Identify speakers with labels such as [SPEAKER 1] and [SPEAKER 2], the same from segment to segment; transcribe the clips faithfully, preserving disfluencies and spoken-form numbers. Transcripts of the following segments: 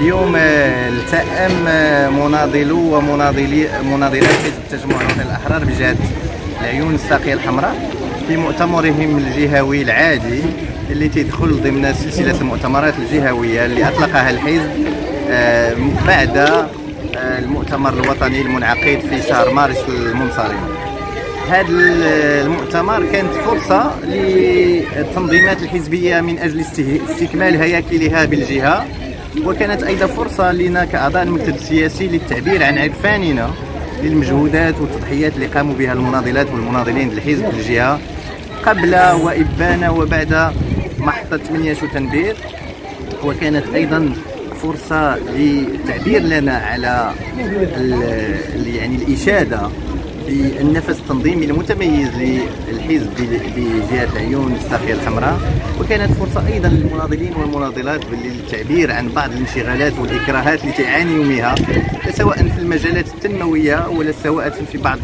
[SPEAKER 1] اليوم التأم مناضلو ومناضلي مناضلات حزب التجمع الوطني الأحرار بجهة العيون الساقية الحمراء في مؤتمرهم الجهوي العادي اللي تدخل ضمن سلسلة المؤتمرات الجهوية اللي أطلقها الحزب بعد المؤتمر الوطني المنعقد في شهر مارس المنصرم. هذا المؤتمر كانت فرصة للتنظيمات الحزبية من أجل استكمال هياكلها بالجهة، وكانت أيضا فرصة لنا كأعضاء المكتب السياسي للتعبير عن عرفاننا للمجهودات والتضحيات اللي قاموا بها المناضلات والمناضلين للحزب في الجهة قبل وإبان وبعد محطة ثمانية شتنبير. وكانت أيضا فرصة للتعبير لنا على يعني الإشادة بالنفس التنظيمي المتميز للحزب بجهة العيون الساقية الحمراء. وكانت فرصة أيضا للمناضلين والمناضلات للتعبير عن بعض الانشغالات والإكراهات اللي تعاني يومها، سواء في المجالات التنموية ولا سواء في بعض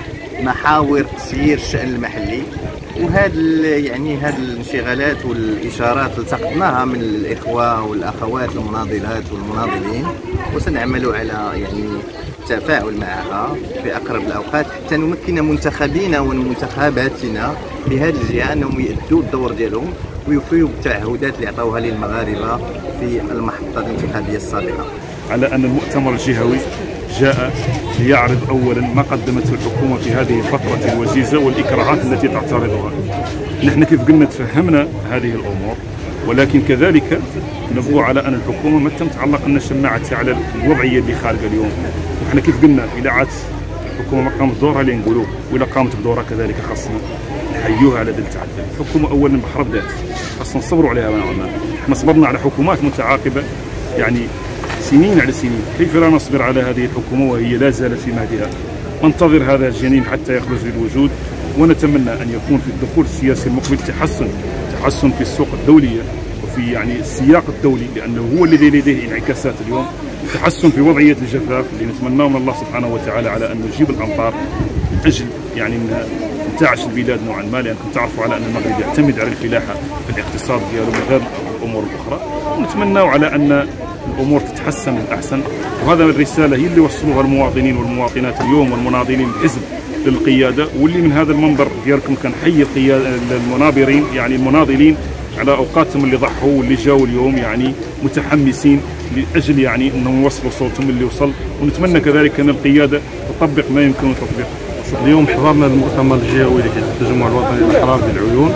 [SPEAKER 1] محاور تسيير الشأن المحلي. وهذا يعني هذه الانشغالات والإشارات التقطناها من الإخوة والأخوات المناضلات والمناضلين، وسنعمل على يعني التفاعل معها في أقرب الأوقات حتى نمكن منتخبينا ومنتخباتنا بهذه الجهة أنهم يؤدوا الدور ديالهم ويوفيوا بالتعهدات اللي عطاوها للمغاربة في المحطة الانتخابية السابقة.
[SPEAKER 2] على أن المؤتمر الجهوي جاء ليعرض أولا ما قدمته الحكومة في هذه الفترة الوجيزة والإكراهات التي تعترضها. نحن كيف قلنا تفهمنا هذه الأمور، ولكن كذلك نبغوا على أن الحكومة ما تم تعلق لنا الشماعة على الوضعية اللي خارجة اليوم. وإحنا كيف قلنا إذا عاد الحكومة ما قامت بدورها اللي نقولوه، وإذا قامت بدورها كذلك خاصنا نحيوها على ذلك التعدي. الحكومة أولا بحر بدات خاصنا نصبروا عليها نوعا ما. إحنا صبرنا على حكومات متعاقبة يعني سنين على سنين، كيف لا نصبر على هذه الحكومة وهي لا زالت في مهدها؟ ننتظر هذا الجنين حتى يخرج للوجود، ونتمنى أن يكون في الدخول السياسي المقبل تحسن تحسن في السوق الدولية وفي يعني السياق الدولي، لأنه هو الذي لديه انعكاسات اليوم. تحسن في وضعية الجفاف اللي نتمناه من الله سبحانه وتعالى على أن نجيب الأمطار من أجل يعني من انتعاش البلاد نوعا ما، لأنكم تعرفوا على أن المغرب يعتمد على الفلاحة في الاقتصاد ديالو من غير الأمور الأخرى. ونتمناه على أن الامور تتحسن للاحسن، وهذا الرساله هي اللي وصلوها المواطنين والمواطنات اليوم والمناضلين الحزب للقياده، واللي من هذا المنبر ديالكم كنحيي المنابرين يعني المناضلين على اوقاتهم اللي ضحوا واللي جاوا اليوم يعني متحمسين لاجل يعني انهم يوصلوا صوتهم اللي وصل. ونتمنى كذلك ان القياده تطبق ما يمكن تطبيقه.
[SPEAKER 3] اليوم حضرنا المؤتمر الجهوي لحزب التجمع الوطني الاحرار بالعيون،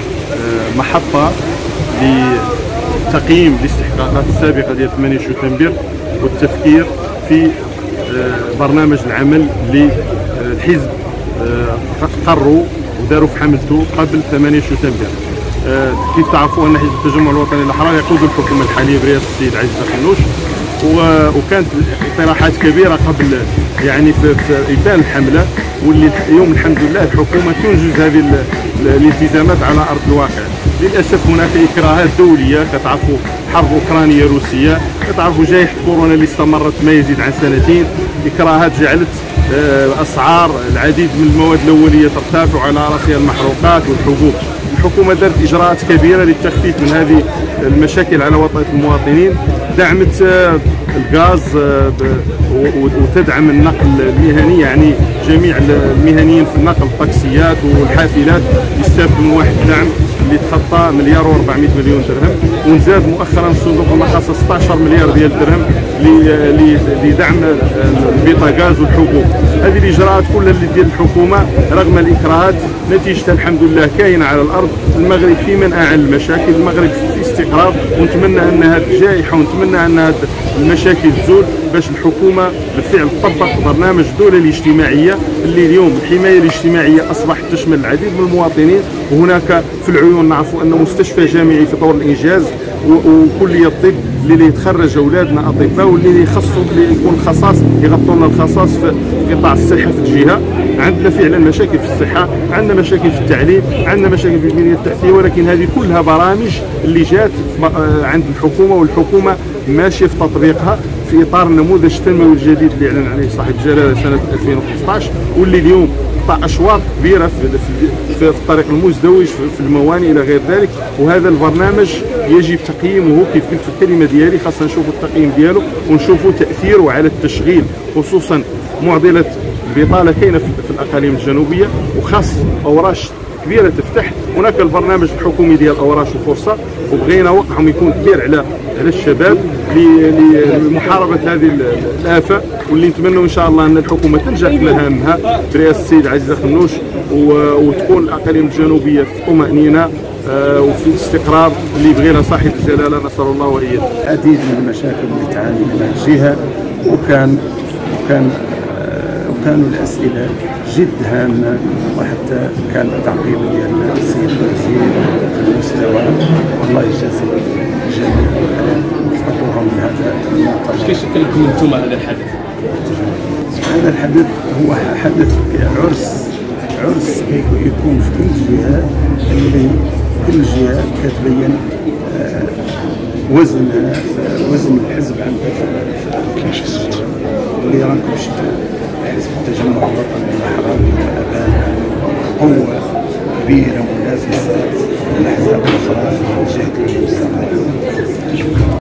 [SPEAKER 3] محطه لتقييم الاستحقاقات السابقه ديال ثمانية شتنبر والتفكير في برنامج العمل للحزب قرروا وداروا في حملته قبل ثمانية شتنبر. كيف تعرفوا ان حزب التجمع الوطني الاحرار يقود الحكومه الحاليه برئاسه السيد عزيز بخنوش، وكانت اقتراحات كبيره قبل يعني في, في ابان الحمله، واللي اليوم الحمد لله الحكومه تنجز هذه الالتزامات على ارض الواقع. للاسف هناك اكراهات دوليه، كتعرفوا حرب اوكرانيه روسيه، كتعرفوا جائحه كورونا اللي استمرت ما يزيد عن سنتين، اكراهات جعلت اسعار العديد من المواد الاوليه ترتفع على راسها المحروقات والحبوب. الحكومه دارت اجراءات كبيره للتخفيف من هذه المشاكل على وطأة المواطنين، دعمت الغاز وتدعم النقل المهني، يعني جميع المهنيين في النقل الطاكسيات والحافلات يستافدوا من واحد الدعم اللي تخطى مليار وأربعمائة مليون درهم. ونزاد مؤخرا الصندوق المخصص ستة عشر مليار ديال الدرهم لدعم البوتاغاز والحبوب. هذه الاجراءات كلها اللي ديال الحكومه رغم الاكراهات نتيجتها الحمد لله كاينه على الارض. المغرب في منأى عن المشاكل، المغرب في استقرار، ونتمنى ان هذه الجائحه ونتمنى ان هذه المشاكل تزول باش الحكومه بالفعل تطبق برنامج الدوله الاجتماعيه اللي اليوم الحمايه الاجتماعيه اصبحت تشمل العديد من المواطنين. وهناك في العيون نعرفوا انه مستشفى جامعي في طور الانجاز وكليه الطب اللي يتخرج اولادنا اطباء واللي يخصوا اللي يكون خصاص يغطوا لنا الخصاص في قطاع الصحه في الجهه. عندنا فعلا مشاكل في الصحه، عندنا مشاكل في التعليم، عندنا مشاكل في البنيه التحتيه، ولكن هذه كلها برامج اللي جات عند الحكومه والحكومه ماشيه في تطبيقها في اطار النموذج التنموي الجديد اللي اعلن عليه صاحب الجلاله سنه ألفين وخمسطاش، واللي اليوم تخطى اشواط كبيره في في الطريق المزدوج في الموانئ الى غير ذلك. وهذا البرنامج يجب تقييمه كيف قلت في الكلمه ديالي، خاصنا نشوفوا التقييم ديالو ونشوفوا تاثيره على التشغيل، خصوصا معضله البطاله كاينه في الاقاليم الجنوبيه وخاص اوراش كبيره تفتح. هناك البرنامج الحكومي ديال اوراش وفرصه، وبغينا وقعهم يكون كبير على على الشباب لمحاربه هذه الافه، واللي نتمنوا ان شاء الله ان الحكومه تنجح في مهامها برئاسه السيد عزيز خنوش، وتكون الاقاليم الجنوبيه في طمانينه وفي الاستقرار اللي بغينا صاحب الجلاله نصر الله واياه.
[SPEAKER 4] العديد من المشاكل اللي تعاني منها الجهه، وكان وكان وكانوا الاسئله جد هامه، وحتى كان التعقيب ديال السيد الوزير في المستوى، والله يجازي الجميع وفقوهم بهذا المؤتمر.
[SPEAKER 5] كيف شكل لكم انتم هذا الحدث؟
[SPEAKER 4] هذا الحدث هو حدث عرس عرس يكون في كل جهه، اللي كل جهه كتبين وزنها وزن الحزب عندها اللي راكم شفتوا. حزب التجمع الوطني الاحرار والابان قوه كبيره منافسه للاحزاب الاخرى في جهه المستقبل.